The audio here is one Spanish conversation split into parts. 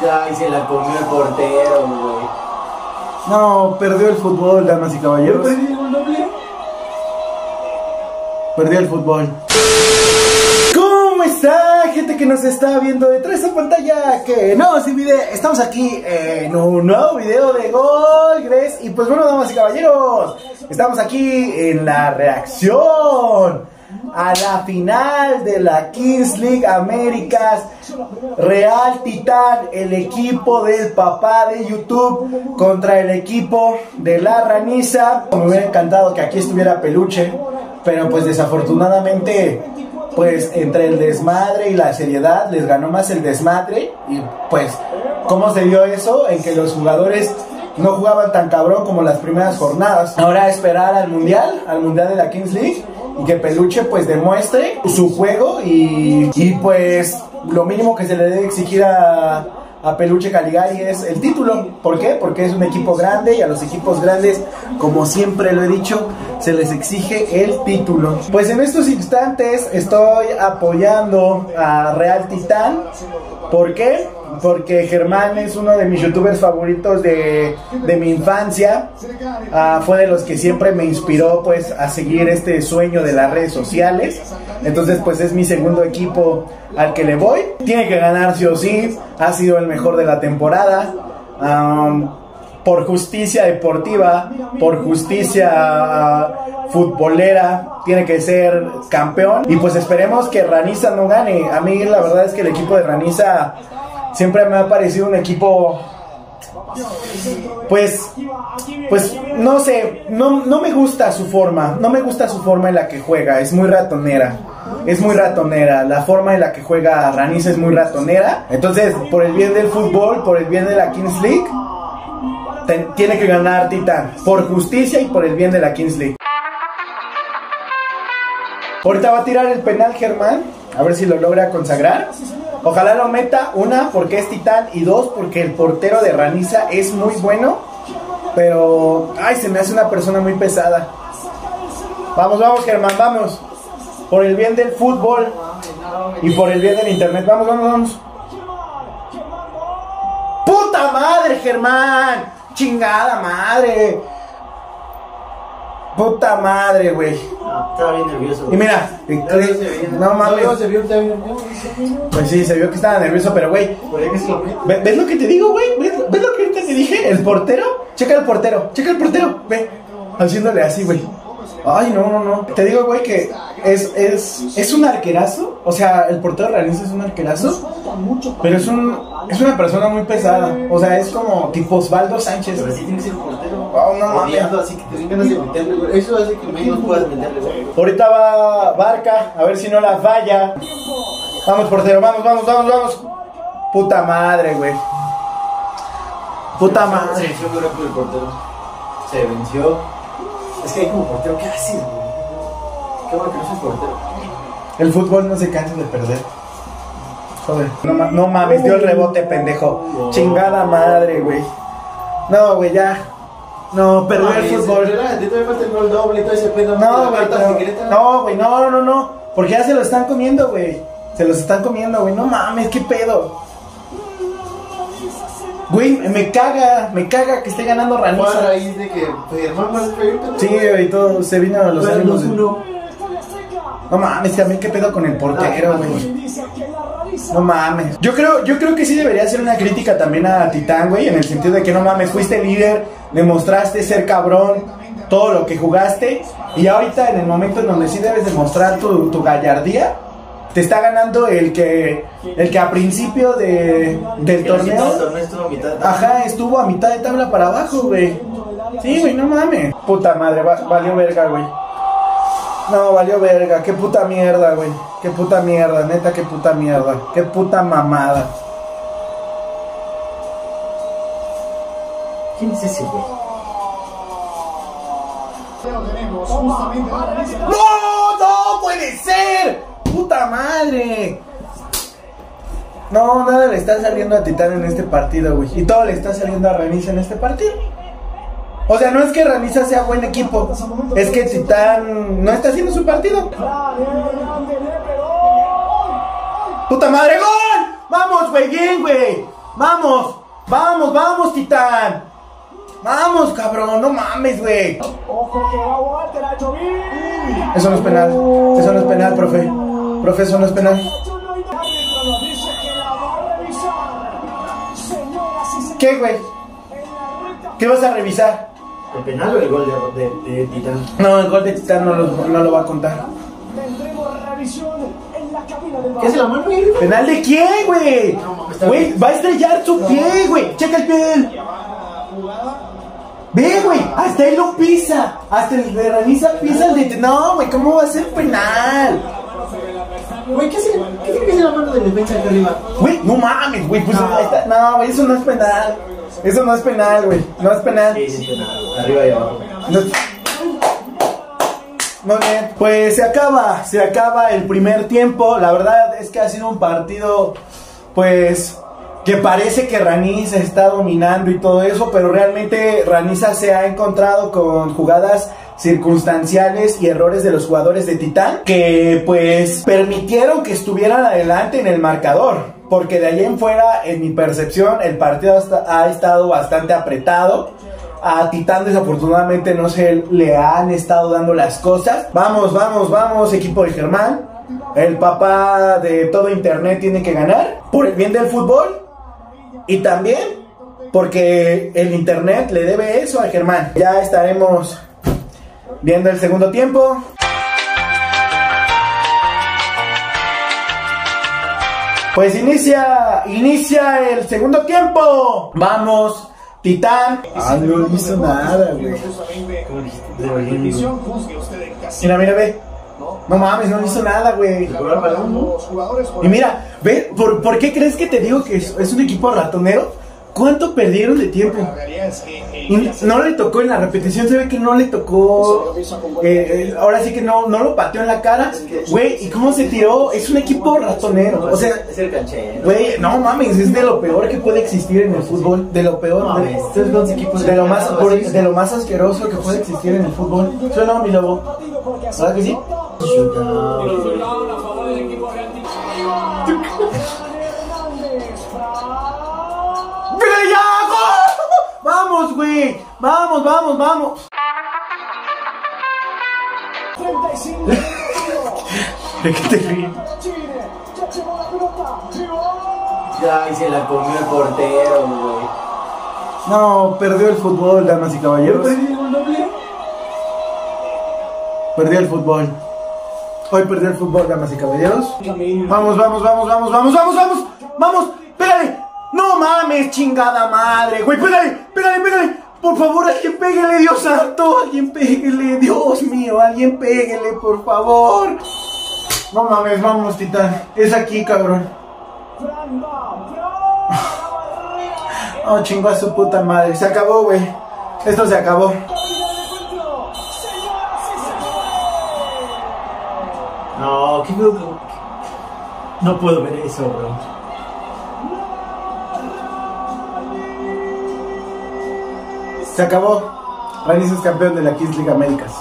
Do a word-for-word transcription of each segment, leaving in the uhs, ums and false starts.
Ay, se la comió el portero, güey. No, perdió el fútbol, damas y caballeros. ¿Perdí el doble? Perdió el fútbol. ¿Cómo está, gente que nos está viendo detrás de esta pantalla? Que no se olvide, estamos aquí en un nuevo video de Gol Gres. Y pues bueno, damas y caballeros, estamos aquí en la reacción a la final de la Kings League Américas. Real Titán, el equipo del papá de YouTube contra el equipo de la Raniza. Me hubiera encantado que aquí estuviera Peluche, pero pues desafortunadamente, pues entre el desmadre y la seriedad les ganó más el desmadre. Y pues, ¿cómo se dio eso? En que los jugadores no jugaban tan cabrón como las primeras jornadas. Ahora esperar al mundial, al mundial de la Kings League, y que Peluche pues demuestre su juego. Y, y pues lo mínimo que se le debe exigir a, a Peluche Caligari es el título. ¿Por qué? Porque es un equipo grande y a los equipos grandes, como siempre lo he dicho, se les exige el título. Pues en estos instantes estoy apoyando a Real Titán. ¿Por qué? Porque Germán es uno de mis youtubers favoritos de, de mi infancia. Uh, fue de los que siempre me inspiró pues a seguir este sueño de las redes sociales. Entonces pues es mi segundo equipo al que le voy. Tiene que ganar sí o sí. Ha sido el mejor de la temporada. um, Por justicia deportiva, por justicia uh, futbolera, tiene que ser campeón. Y pues esperemos que Raniza no gane. A mí la verdad es que el equipo de Raniza siempre me ha parecido un equipo, pues, pues no sé, no, no me gusta su forma, no me gusta su forma en la que juega, es muy ratonera, es muy ratonera, la forma en la que juega Raniza es muy ratonera. Entonces, por el bien del fútbol, por el bien de la Kings League, ten, tiene que ganar Titán, por justicia y por el bien de la Kings League. Ahorita va a tirar el penal Germán, a ver si lo logra consagrar. Ojalá lo meta, una, porque es Titán, y dos, porque el portero de Raniza es muy bueno. Pero, ay, se me hace una persona muy pesada. Vamos, vamos, Germán, vamos. Por el bien del fútbol y por el bien del internet. Vamos, vamos, vamos. ¡Puta madre, Germán! ¡Chingada madre! Puta madre, güey. Estaba bien nervioso. Y mira, no mames. No, se vio, se vio. Pues sí, se vio que estaba nervioso, pero güey, ¿ves, ¿ves lo que te digo, güey? ¿Ves, ¿Ves lo que ahorita te dije? El portero, checa el portero, checa el portero, ve, haciéndole así, güey. Ay, no, no, no. Te digo, güey, que es, es, es un arquerazo. O sea, el portero de Raniza es un arquerazo, pero es un, es una persona muy pesada. O sea, es como tipo Osvaldo Sánchez. Pero sí tiene que ser portero. Oh, no mames. Así que te den ganas de meterle, güey. Eso hace que menos puedas meterle, güey. Ahorita va Barca, a ver si no la falla. Vamos, portero, vamos, vamos, vamos, vamos. Puta madre, güey. Puta madre. Se venció muy rápido el portero. Se venció. Es que hay como portero, ¿qué haces, güey? Qué bueno que no soy portero. El fútbol no se cansa de perder. Joder, no, no mames, dio el rebote, pendejo. No. Chingada madre, güey. No, güey, ya. No, perdió no, el fútbol. Te todavía falta el gol doble y todo ese pedo. No, güey, no, no, güey, no, no, no. Porque ya se lo están comiendo, güey. Se los están comiendo, güey. No mames, qué pedo. Güey, me caga, me caga que esté ganando Raniza. Fue a raíz de que Germán más feo. Sí, güey, todo se vino a los ánimos. No mames, también qué pedo con el portero, güey. No mames. Yo creo, yo creo que sí debería ser una crítica también a Titán, güey, en el sentido de que no mames, fuiste líder, demostraste ser cabrón, todo lo que jugaste, y ahorita en el momento en donde sí debes demostrar tu, tu gallardía, te está ganando el que el que a principio de, del torneo, estuvo a mitad de ajá, estuvo a mitad de tabla para abajo, güey. Sí, güey, no mames. Puta madre, va, valió verga, güey. No, valió verga, qué puta mierda, güey. Qué puta mierda, neta, qué puta mierda. Qué puta mamada. ¿Quién es ese, güey? ¡No! ¡No puede ser! ¡Puta madre! No, nada le está saliendo a Titán en este partido, güey. Y todo le está saliendo a Raniza en este partido. O sea, no es que Raniza sea buen equipo, es que Titán no está haciendo su partido. ¡Puta madre! ¡Gol! ¡Vamos, güey! ¡Bien, güey! Vamos, vamos, vamos, Titán. Vamos, cabrón, no mames, güey. Eso no es penal, eso no es penal, profe. Profe, eso no es penal. ¿Qué, güey? ¿Qué vas a revisar? ¿El penal o el gol de, de, de Titán? No, el gol de Titán no lo, no lo va a contar. ¿Qué es la mano, güey? ¿Penal de quién, güey? Güey, va a estrellar su pie, güey. Checa el pie de él. Ve, güey, hasta él lo pisa. Hasta el de Raniza pisa el de... No, güey, ¿cómo va a ser penal? Güey, ¿qué hace, ¿qué tiene que hacer la mano de defensa de arriba? Güey, no mames, güey, pues No. ahí está. No, güey, eso no es penal. Eso no es penal, güey. No es penal. Sí, sí, penal. Arriba y abajo. No. Muy bien, pues se acaba, se acaba el primer tiempo. La verdad es que ha sido un partido, pues, que parece que Raniza está dominando y todo eso, pero realmente Raniza se ha encontrado con jugadas circunstanciales y errores de los jugadores de Titán que pues permitieron que estuvieran adelante en el marcador, porque de ahí en fuera, en mi percepción, el partido hasta, ha estado bastante apretado. A Titán desafortunadamente no se le han estado dando las cosas. Vamos, vamos, vamos, equipo de Germán. El papá de todo internet tiene que ganar por el bien del fútbol y también porque el internet le debe eso a Germán. Ya estaremos viendo el segundo tiempo. Pues inicia, inicia el segundo tiempo. Vamos, Titán. Ah, no hizo nada, güey. Mira, mira, ve. No mames, no hizo nada, güey. Y mira, ve, ¿por, ¿por qué crees que te digo que es, es un equipo ratonero? ¿Cuánto perdieron de tiempo? Y no le tocó en la repetición, se ve que no le tocó. Eh, eh, ahora sí que no, no lo pateó en la cara. Güey, ¿y cómo se tiró? Es un equipo ratonero. O sea, es el canchero. güey, no mames, es de lo peor que puede existir en el fútbol. De lo peor, No, de, estos dos equipos de lo más por- de lo más asqueroso que puede existir en el fútbol. ¿Sí o no, mi lobo? ¿Verdad que sí? ¡Pégale ya! ¡Gol! ¡Vamos, güey! ¡Vamos, vamos, vamos! ¿De qué te ríes? Ya, y se la comió el portero, güey. No, perdió el fútbol, damas y caballeros. Perdió el fútbol. Hoy perdió el fútbol, damas y caballeros. Vamos, vamos, vamos, vamos, vamos, vamos, vamos. Vamos, pégale. No mames, chingada madre, güey. Pégale, pégale, pégale. Por favor, alguien pégale, Dios santo. Alguien pégale, Dios mío. Alguien pégale, por favor. No mames, vamos, Titán. Es aquí, cabrón. Oh, chingo a su puta madre. Se acabó, güey. Esto se acabó. No, qué feo que... No puedo ver eso, bro. Se acabó. Raniza es campeón de la Kings League Américas.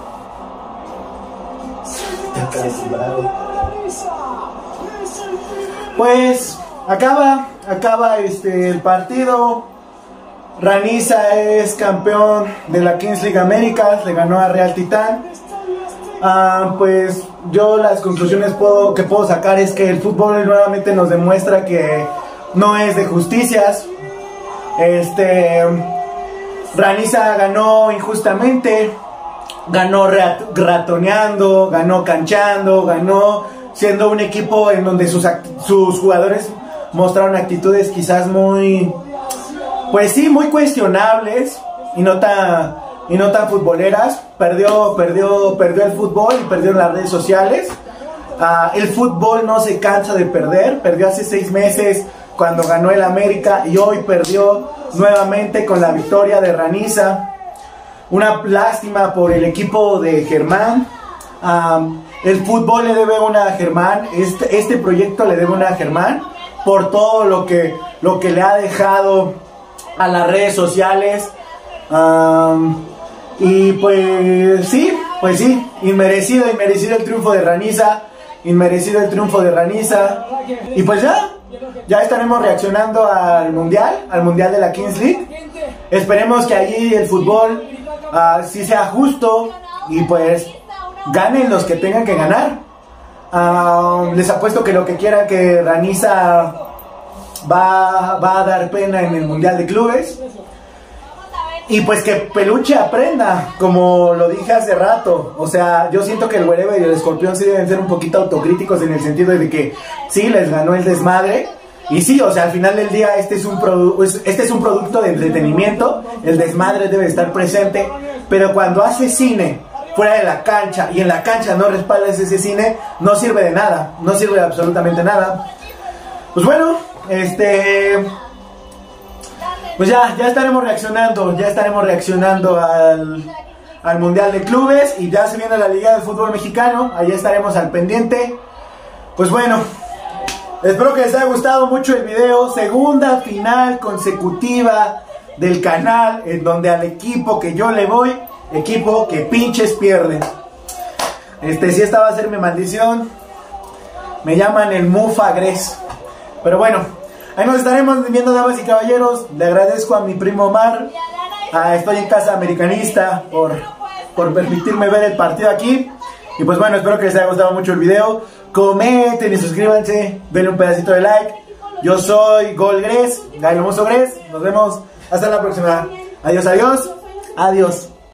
Pues acaba, acaba este el partido. Raniza es campeón de la Kings League Américas, le ganó a Real Titán. Ah, pues yo las conclusiones puedo, que puedo sacar es que el fútbol nuevamente nos demuestra que no es de justicias. Este Raniza ganó injustamente, ganó rat, ratoneando, ganó canchando, ganó siendo un equipo en donde sus, sus jugadores mostraron actitudes quizás muy, pues sí, muy cuestionables y no tan, y no tan futboleras. Perdió, perdió, perdió el fútbol y perdió en las redes sociales. Uh, el fútbol no se cansa de perder. Perdió hace seis meses cuando ganó el América y hoy perdió nuevamente con la victoria de Raniza. Una lástima por el equipo de Germán. Um, el fútbol le debe una a Germán. Este, este proyecto le debe una a Germán por todo lo que, lo que le ha dejado a las redes sociales. Um, y pues sí, pues sí, inmerecido, inmerecido el triunfo de Raniza. Inmerecido el triunfo de Raniza. Y pues ya, ya estaremos reaccionando al mundial, al mundial de la Kings League. Esperemos que ahí el fútbol uh, sí sea justo y pues ganen los que tengan que ganar. Uh, les apuesto que lo que quiera que Raniza va, va a dar pena en el mundial de clubes. Y pues que Peluche aprenda, como lo dije hace rato. O sea, yo siento que el Wherever y el Escorpión sí deben ser un poquito autocríticos en el sentido de que sí, les ganó el desmadre. Y sí, o sea, al final del día este es un, produ este es un producto de entretenimiento. El desmadre debe estar presente. Pero cuando haces cine fuera de la cancha y en la cancha no respaldas ese cine, no sirve de nada. No sirve de absolutamente nada. Pues bueno, este... Pues ya, ya estaremos reaccionando, ya estaremos reaccionando al, al Mundial de Clubes. Y ya se viene la Liga del Fútbol Mexicano, allá estaremos al pendiente. Pues bueno, espero que les haya gustado mucho el video. Segunda final consecutiva del canal, en donde al equipo que yo le voy, equipo que pinches pierden. Este, si esta va a ser mi maldición, me llaman el Mufagres. Pero bueno, ahí nos estaremos viendo, damas y caballeros. Le agradezco a mi primo Omar, a Estoy en Casa Americanista, por, por permitirme ver el partido aquí. Y pues bueno, espero que les haya gustado mucho el video. Comenten y suscríbanse, denle un pedacito de like. Yo soy Golgres, Gailomoso Gres. Nos vemos hasta la próxima. Adiós, adiós, adiós.